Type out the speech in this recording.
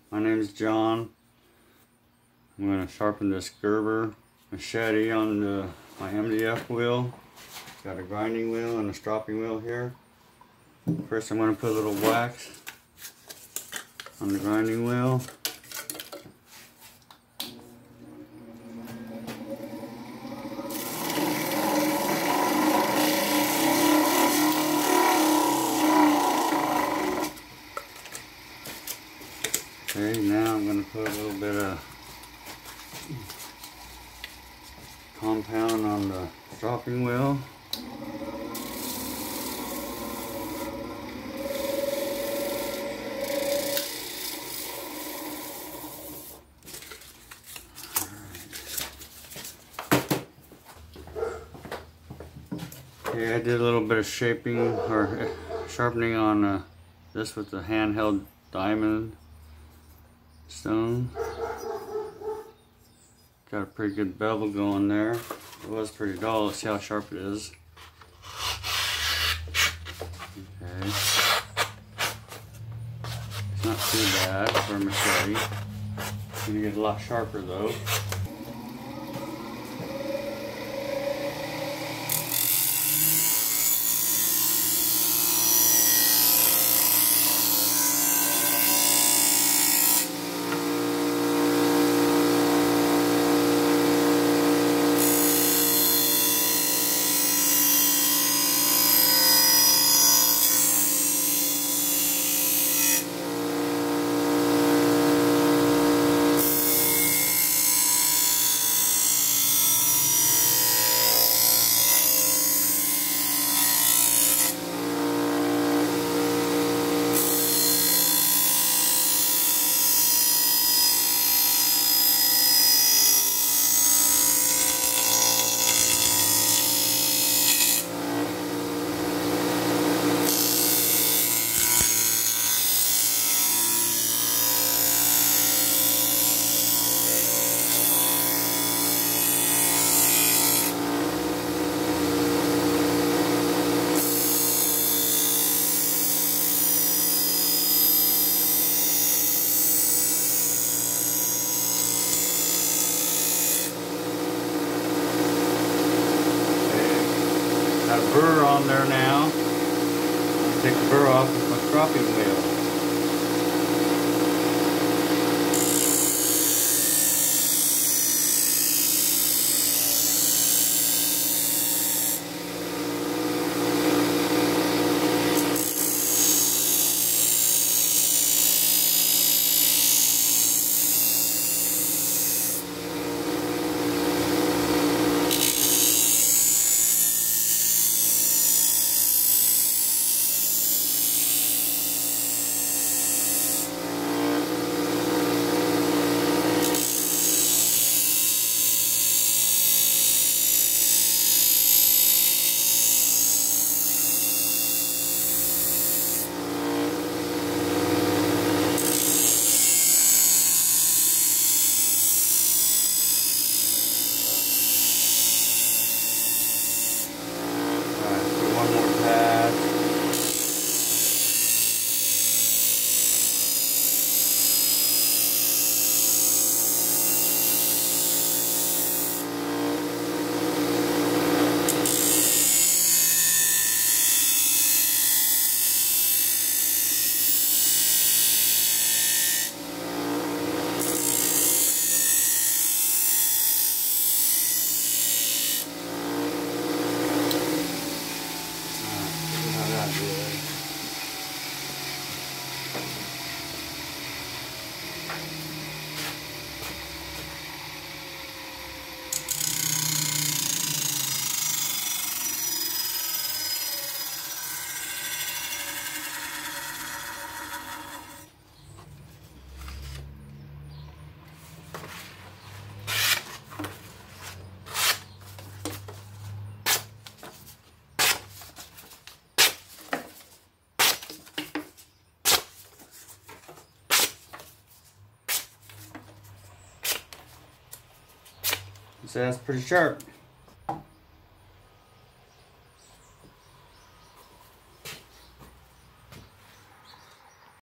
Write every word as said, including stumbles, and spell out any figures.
My name is John. I'm going to sharpen this Gerber machete on the, my M D F wheel. It's got a grinding wheel and a stropping wheel here. First I'm going to put a little wax on the grinding wheel. Okay, now I'm going to put a little bit of compound on the stropping wheel. Okay, I did a little bit of shaping or sharpening on uh, this with the handheld diamond stone. Got a pretty good bevel going there. It was pretty dull. Let's see how sharp it is. Okay. It's not too bad for a machete. It's gonna get a lot sharper though. Got a burr on there now. I'll take the burr off with my stropping wheel. So that's pretty sharp.